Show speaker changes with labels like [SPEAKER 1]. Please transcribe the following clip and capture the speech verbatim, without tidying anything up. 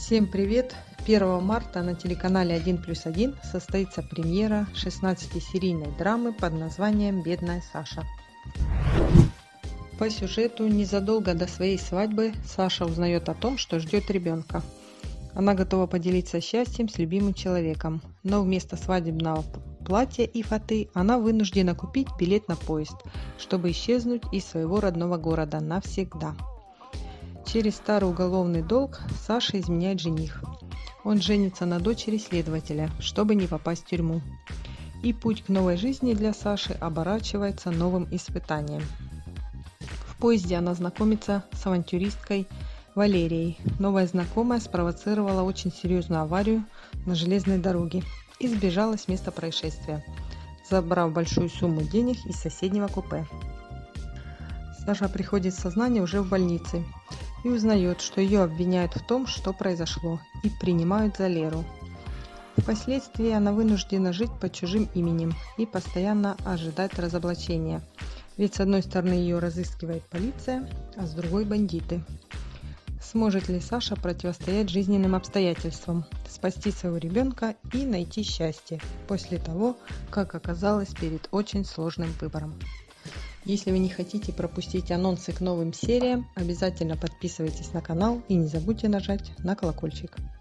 [SPEAKER 1] Всем привет! первого марта на телеканале один плюс один состоится премьера шестнадцатисерийной драмы под названием «Бедная Саша». По сюжету, незадолго до своей свадьбы Саша узнает о том, что ждет ребенка. Она готова поделиться счастьем с любимым человеком, но вместо свадебного платья и фаты она вынуждена купить билет на поезд, чтобы исчезнуть из своего родного города навсегда. Через старый уголовный долг Саше изменяет жених. Он женится на дочери следователя, чтобы не попасть в тюрьму. И путь к новой жизни для Саши оборачивается новым испытанием. В поезде она знакомится с авантюристкой Валерией. Новая знакомая спровоцировала очень серьезную аварию на железной дороге и сбежала с места происшествия, забрав большую сумму денег из соседнего купе. Саша приходит в сознание уже в больнице и узнает, что ее обвиняют в том, что произошло, и принимают за Леру. Впоследствии она вынуждена жить под чужим именем и постоянно ожидать разоблачения, ведь с одной стороны ее разыскивает полиция, а с другой бандиты. Сможет ли Саша противостоять жизненным обстоятельствам, спасти своего ребенка и найти счастье после того, как оказалась перед очень сложным выбором? Если вы не хотите пропустить анонсы к новым сериям, обязательно подписывайтесь на канал и не забудьте нажать на колокольчик.